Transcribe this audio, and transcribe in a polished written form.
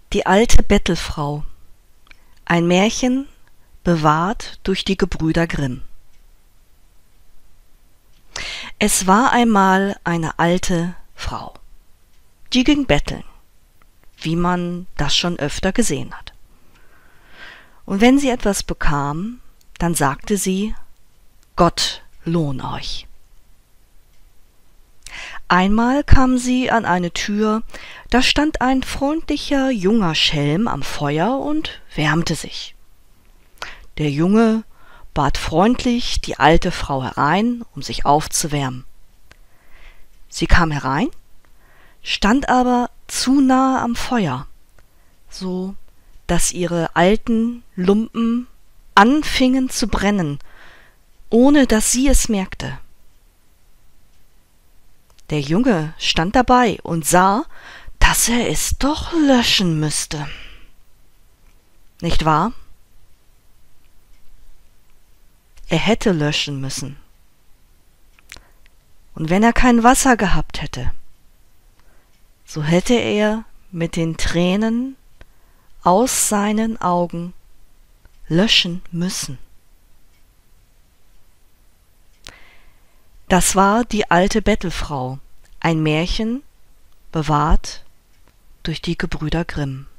Die alte Bettelfrau. Ein Märchen, bewahrt durch die Gebrüder Grimm. Es war einmal eine alte Frau, die ging betteln, wie man das schon öfter gesehen hat. Und wenn sie etwas bekam, dann sagte sie: Gott lohn euch. Einmal kam sie an eine Tür, da stand ein freundlicher junger Schelm am Feuer und wärmte sich. Der Junge bat freundlich die alte Frau herein, um sich aufzuwärmen. Sie kam herein, stand aber zu nahe am Feuer, so dass ihre alten Lumpen anfingen zu brennen, ohne dass sie es merkte. Der Junge stand dabei und sah, dass er es doch löschen müsste. Nicht wahr? Er hätte löschen müssen. Und wenn er kein Wasser gehabt hätte, so hätte er mit den Tränen aus seinen Augen löschen müssen. Das war die alte Bettelfrau, ein Märchen, bewahrt durch die Gebrüder Grimm.